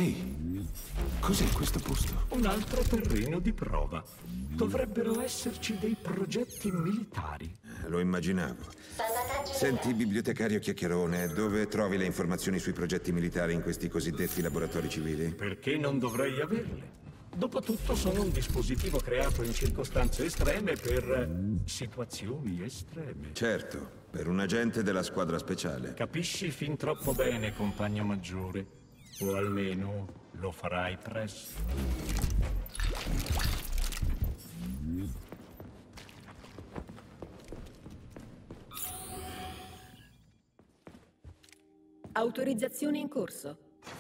Ehi, cos'è questo posto? Un altro terreno di prova. Dovrebbero esserci dei progetti militari. Lo immaginavo. Senti, bibliotecario chiacchierone, dove trovi le informazioni sui progetti militari in questi cosiddetti laboratori civili? Perché non dovrei averle? Dopotutto sono un dispositivo creato in circostanze estreme per situazioni estreme. Certo, per un agente della squadra speciale. Capisci fin troppo bene, compagno maggiore. O almeno lo farai presto. Autorizzazione in corso.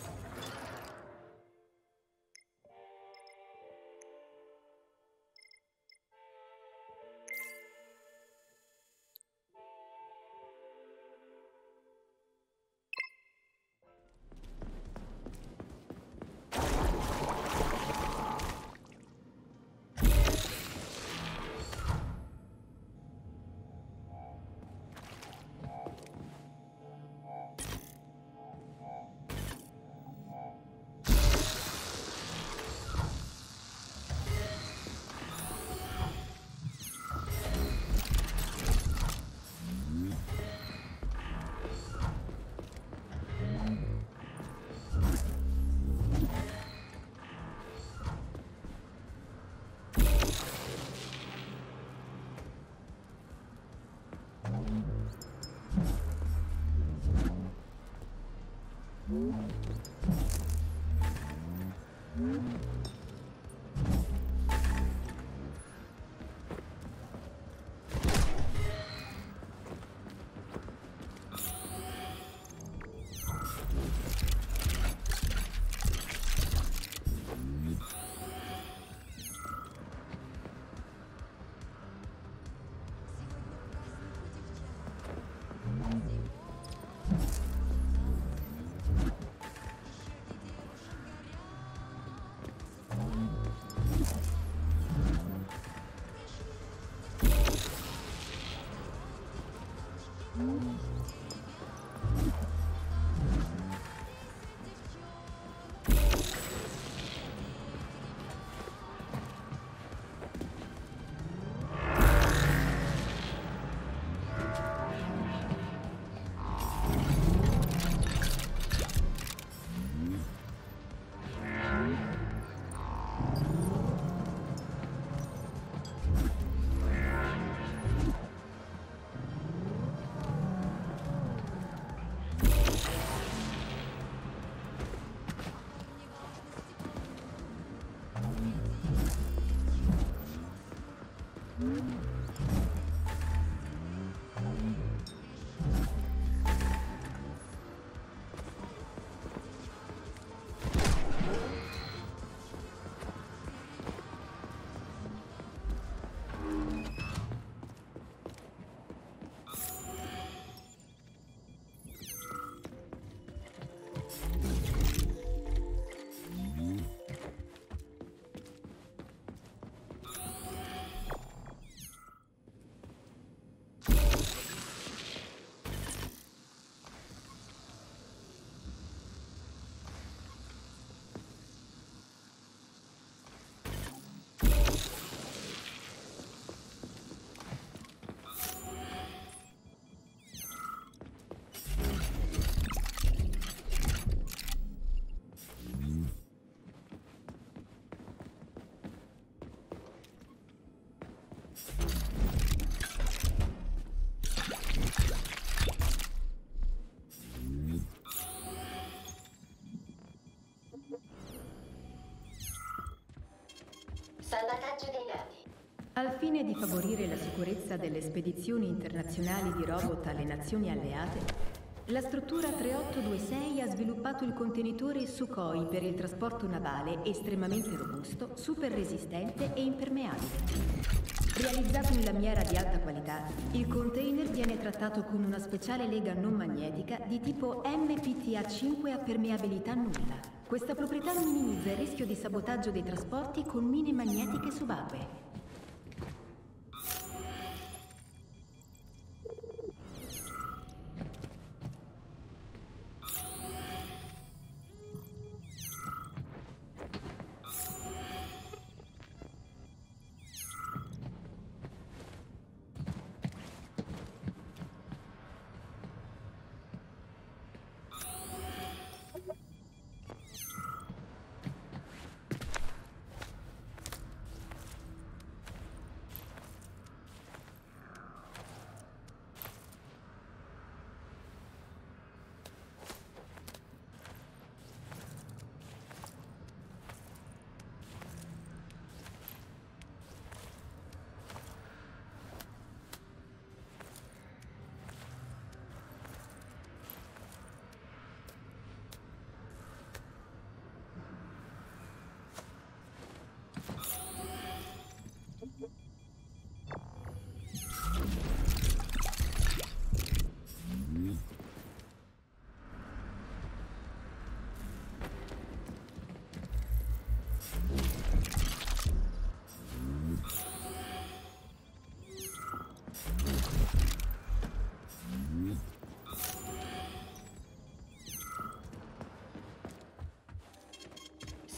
Salvataggio dei nati. Al fine di favorire la sicurezza delle spedizioni internazionali di robot alle nazioni alleate, la struttura 3826 ha sviluppato il contenitore Sukhoi per il trasporto navale estremamente robusto, super resistente e impermeabile. Realizzato in lamiera di alta qualità, il container viene trattato con una speciale lega non magnetica di tipo MPTA5 a permeabilità nulla. Questa proprietà minimizza il rischio di sabotaggio dei trasporti con mine magnetiche subacquee.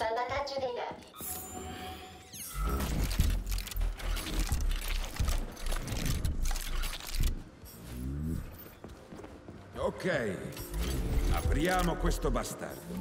Salvataggio dei nati. Ok, apriamo questo bastardo.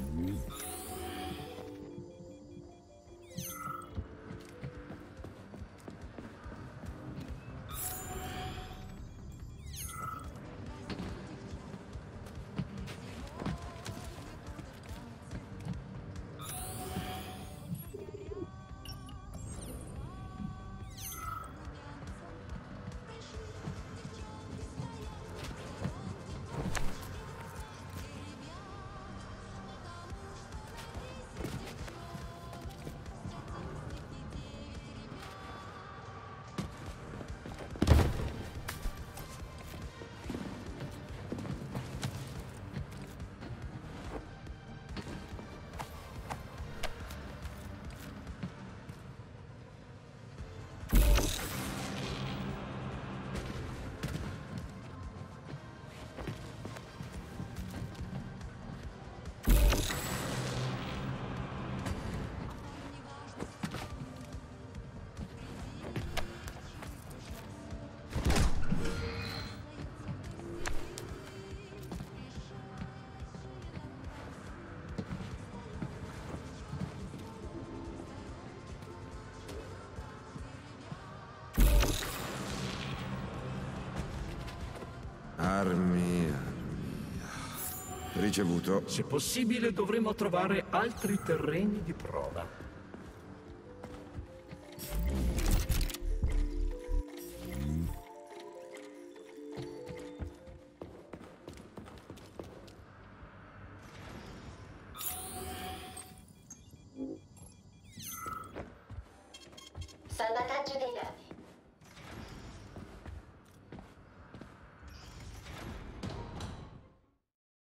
Armi. Ricevuto. Se possibile, dovremo trovare altri terreni di prova.